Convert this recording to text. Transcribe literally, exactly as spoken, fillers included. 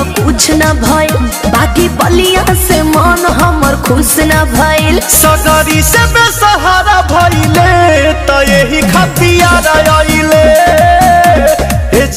कुछ न भइल, बाकी बलिया से मन हमर खुश न भइल। सगरी से बेसहारा भइले त यही खातिर